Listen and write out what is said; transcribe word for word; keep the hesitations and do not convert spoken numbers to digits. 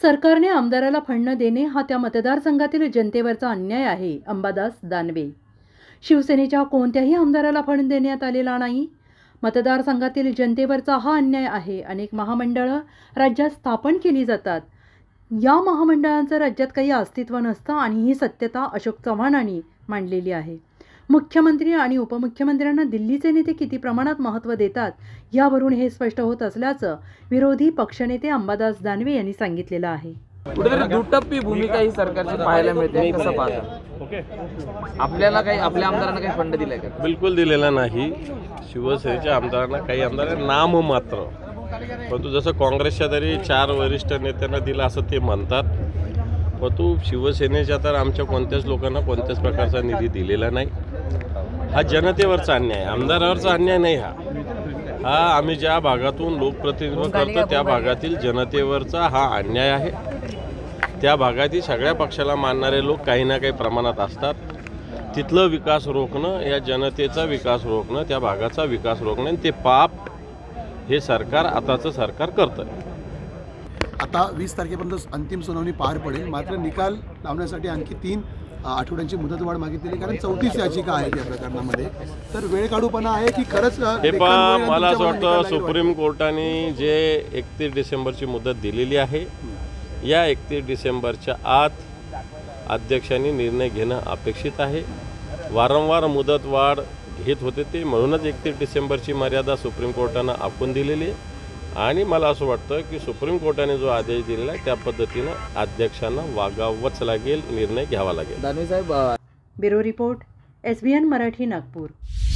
सरकारने आमदाराला फंड न देणे हा त्या मतदारसंघातील जनतेवरचा अन्याय आहे. अंबादास दानवे. शिवसेनेच्या कोणत्याही आमदाराला फंड देण्यात आलेला नाही. मतदारसंघातील जनतेवरचा हा अन्याय आहे. अनेक महामंडळं राज्यात स्थापन केली जातात. या महामंडळांचं राज्यात काही अस्तित्व नसतं आणि ही सत्यता अशोक चव्हाणांनी मांडलेली आहे. मुख्यमंत्री आणि उपमुख्यमंत्र्यांना दिल्लीचे नेते किती प्रमाणात महत्त्व देतात यावरून हे स्पष्ट होत असल्याचं विरोधी पक्षनेते अंबादास दानवे यांनी सांगितलेलं आहे. कुठेतरी दुटप्पी भूमिका ही सरकारची पाहायला मिळते. कसं पाहता? आपल्याला काही आपल्या आमदारांना काही फंड दिलाय का? बिलकुल दिलेला नाही. शिवसेनेच्या आमदारांना काही आमदारांना नाम मात्र, परंतु जसं काँग्रेसच्या तरी चार वरिष्ठ नेत्यांना दिला असं ते म्हणतात, परंतु शिवसेनेच्या तर आमच्या कोणत्याच लोकांना कोणत्याच प्रकारचा निधी दिलेला नाही. हा जनतेवरचा अन्याय, आमदारावरचा अन्याय नाही. हा हा आम्ही ज्या भागातून लोकप्रतिनिधित्व करतो त्या भागातील जनतेवरचा हा अन्याय आहे. त्या भागातील सगळ्या पक्षाला मानणारे लोक काही ना काही प्रमाणात असतात. तिथलं विकास रोखणं, या जनतेचा विकास रोखणं, त्या भागाचा विकास रोखणं, ते पाप हे सरकार, आताचं सरकार करतं. आता वीस तारखेपर्यंत अंतिम सुनावणी पार पडेल, मात्र निकाल लावण्यासाठी आणखी तीन आठवड्यांची मुदतवाढ मागितलेली, कारण चौतीस याचिका आहेत या प्रकरणामध्ये. तर वेळ काढूपणा आहे की खरंच? हे पहा, मला असं वाटतं सुप्रीम कोर्टाने जे एकतीस डिसेंबरची मुदत दिलेली आहे, या एकतीस डिसेंबरच्या आत अध्यक्षांनी निर्णय घेणं अपेक्षित आहे. वारंवार मुदतवाढ घेत होते ते, म्हणूनच एकतीस डिसेंबरची मर्यादा सुप्रीम कोर्टानं आखून दिलेली आहे. आणि मला असं वाटतं की सुप्रीम कोर्टाने जो आदेश दिलेला आहे त्या पद्धतीनं अध्यक्षांना वागावंच लागेल, निर्णय घ्यावा लागेल. दानवे साहेब. Bureau report, S B N Marathi, Nagpur.